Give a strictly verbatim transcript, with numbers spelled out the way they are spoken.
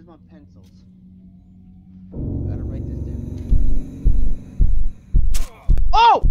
my pencils? I gotta write this down. Oh!